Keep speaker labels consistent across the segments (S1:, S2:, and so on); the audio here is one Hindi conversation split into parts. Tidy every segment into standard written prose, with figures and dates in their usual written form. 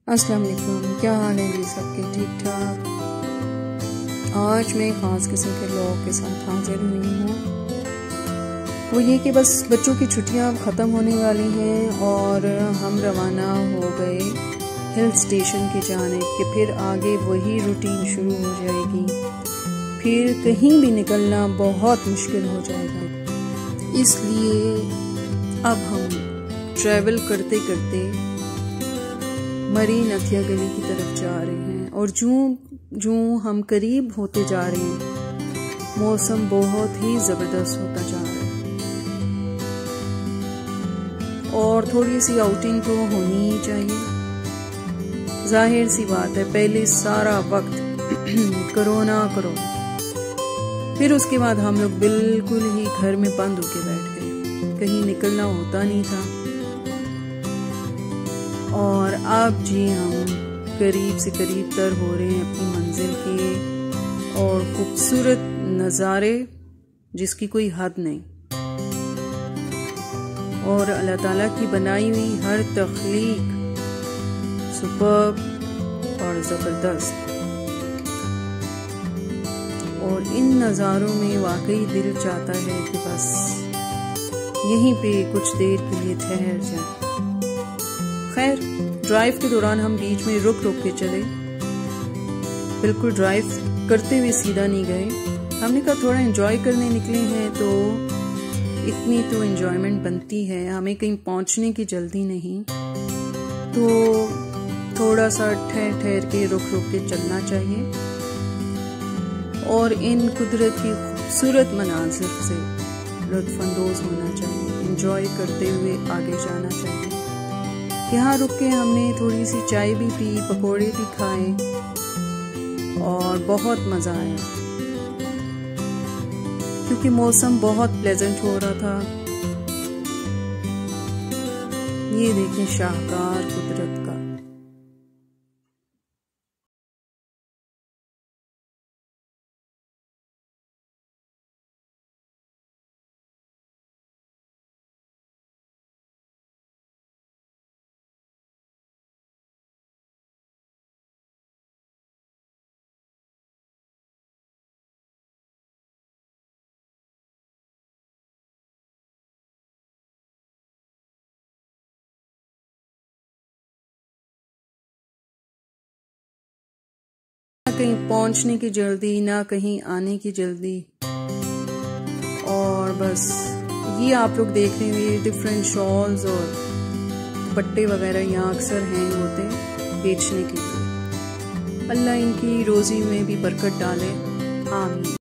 S1: अस्सलाम वालेकुम, क्या हाल है जी सबके? ठीक ठाक। आज मैं ख़ास किस्म के लोग के साथ हाजिर हुई हूँ। वो ये कि बस बच्चों की छुट्टियाँ अब ख़त्म होने वाली हैं और हम रवाना हो गए हिल स्टेशन की जानिब कि फिर आगे वही रूटीन शुरू हो जाएगी। फिर कहीं भी निकलना बहुत मुश्किल हो जाएगा। इसलिए अब हम ट्रैवल करते करते मरीन अथिया गली की तरफ जा रहे हैं और जूं हम करीब होते जा रहे हैं मौसम बहुत ही ज़बरदस्त होता जा रहा है और थोड़ी सी आउटिंग तो होनी ही चाहिए। जाहिर सी बात है, पहले सारा वक्त कोरोना, फिर उसके बाद हम लोग बिल्कुल ही घर में बंद होके बैठ गए, कहीं निकलना होता नहीं था। और अब जी हम करीब से करीब तर हो रहे हैं अपनी मंजिल के और खूबसूरत नज़ारे जिसकी कोई हद नहीं, और अल्लाह ताला की बनाई हुई हर तख्लीक सुपर्ब और ज़बरदस्त। और इन नज़ारों में वाकई दिल चाहता है कि बस यहीं पे कुछ देर के लिए ठहर जाए। खैर, ड्राइव के दौरान हम बीच में रुक रुक के चले, बिल्कुल ड्राइव करते हुए सीधा नहीं गए। हमने कहा थोड़ा एंजॉय करने निकले हैं तो इतनी तो एंजॉयमेंट बनती है, हमें कहीं पहुंचने की जल्दी नहीं, तो थोड़ा सा ठहर ठहर के रुक रुक के चलना चाहिए और इन कुदरत की खूबसूरत मनाजिर से लुत्फानंदोज होना चाहिए, एंजॉय करते हुए आगे जाना चाहिए। यहाँ रुक के हमने थोड़ी सी चाय भी पी, पकोड़े भी खाए और बहुत मज़ा आया क्योंकि मौसम बहुत प्लेजेंट हो रहा था। ये देखें शाहकार कुदरत का। कहीं पहुंचने की जल्दी, ना कहीं आने की जल्दी, और बस ये आप लोग देख रहे हैं डिफरेंट शॉल्स और दुपट्टे वगैरह यहाँ अक्सर हैंग होते हैं बेचने के लिए। अल्लाह इनकी रोजी में भी बरकत डाले, आमीन।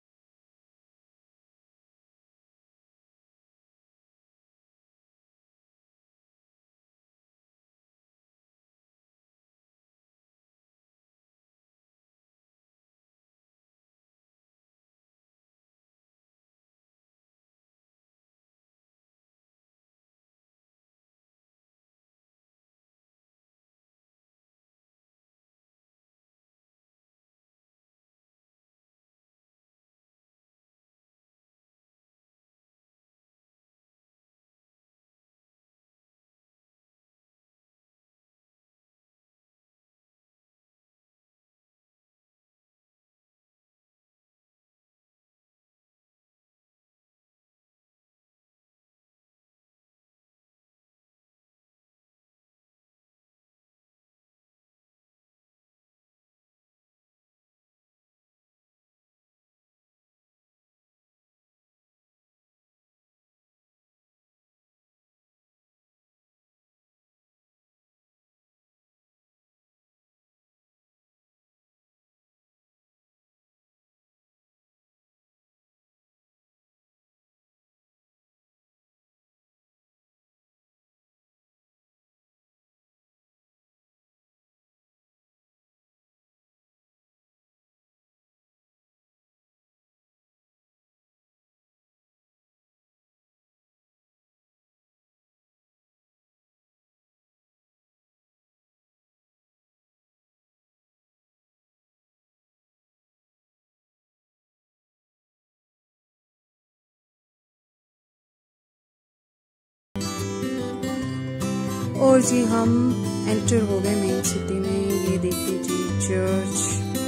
S1: और जी हम एंटर हो गए मेन सिटी में देख लीजिए चर्च।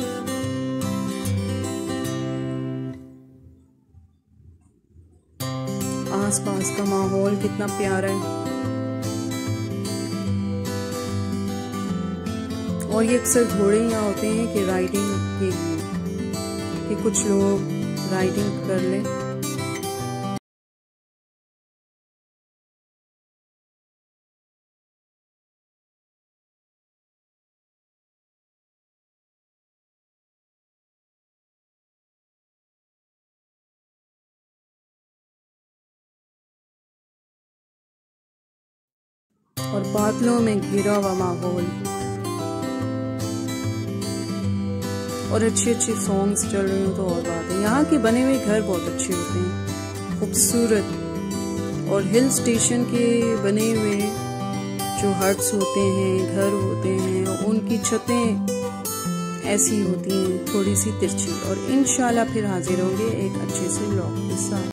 S1: आसपास का माहौल कितना प्यारा है। और ये अक्सर घोड़े यहाँ होते हैं कि राइडिंग के लिए, कि कुछ लोग राइडिंग कर लें। और बादलों में घिरा हुआ माहौल और अच्छे सॉन्ग्स चल रहे हो तो और बात है। यहाँ के बने हुए घर बहुत अच्छे होते हैं, खूबसूरत। और हिल स्टेशन के बने हुए जो हट्स होते हैं, घर होते हैं, उनकी छतें ऐसी होती हैं थोड़ी सी तिरछी। और इंशाल्लाह फिर हाजिर होंगे एक अच्छे से व्लॉग के साथ।